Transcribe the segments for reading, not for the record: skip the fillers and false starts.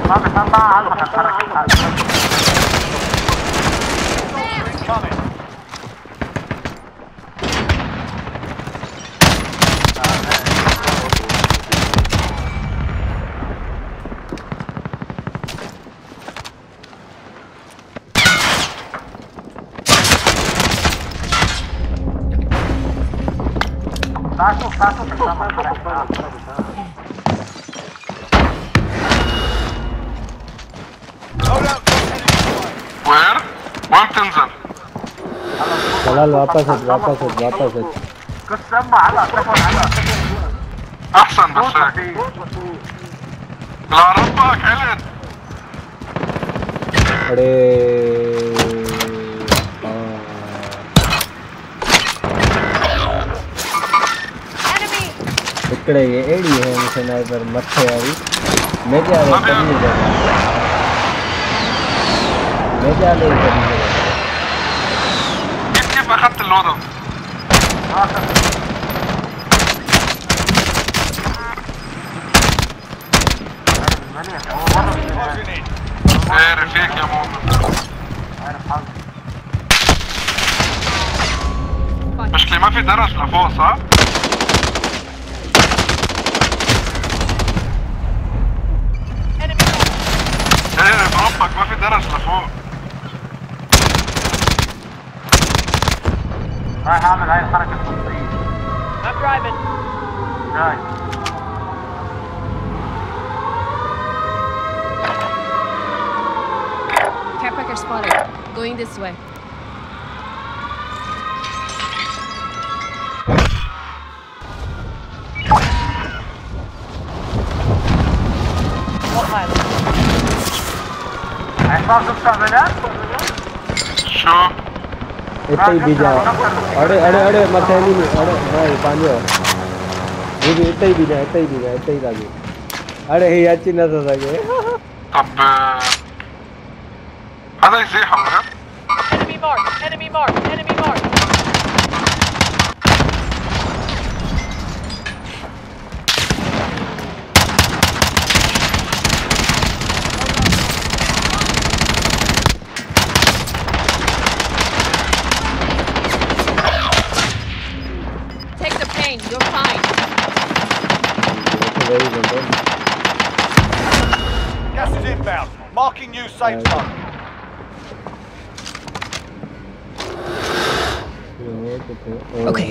Where? وين تنزل؟ طلال واپس كنت سمع على تليفون على أحسن بس هيك لا ربك علن इकड़े ये AD है sniper मथे वाली मैं क्या ले كيف أخذت اللودو؟ ايه رفيق يا مؤمن مشكلة ما في درج لفوق صح؟ ايه بربك ما في درج لفوق رايح اعمل هاي الحركة الخطية I'm driving. جاي Care packer spotted. Going this way. عصام شو بتعملها؟ شو؟ इतना ही भी जाओ अरे अरे अरे मथे नहीं अरे भाई पांजो ये भी इतना ही भी जाए अरे ये अच्छी ना तो सके طب هذا يزيح ولا؟ Enemy marked. Enemy marked. Enemy marked. Take the pain. You're fine. Gas is inbound. Marking new safe zone. Okay.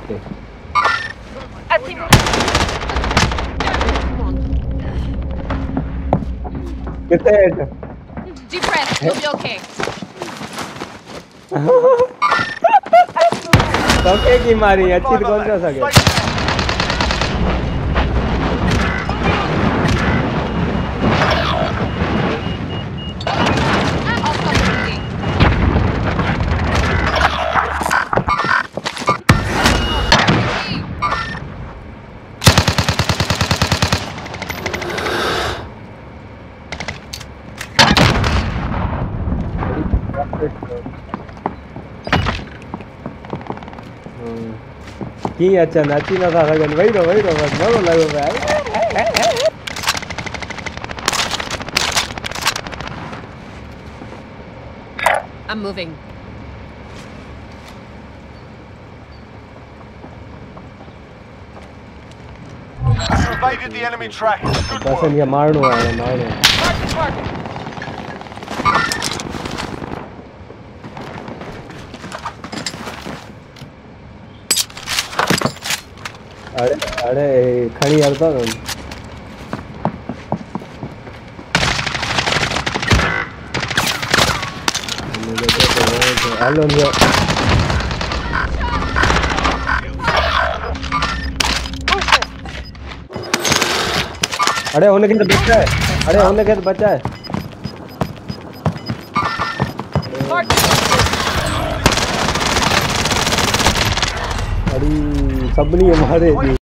कितने Deep breath. You'll be okay. तो की मारी अच्छी कौन सा सके I'll cover the gate. की अच्छा नाची ना था लगन वही रो बस मरो लगो भाई I'm moving. Evaded the enemy trackers. Good बस work. ये मारनो है Target. अरे अरे खड़ी करता तुम हेलो ये अरे होने के तो बच्चा है अरे होने के तो बच्चा है अरे सब नहीं हमारे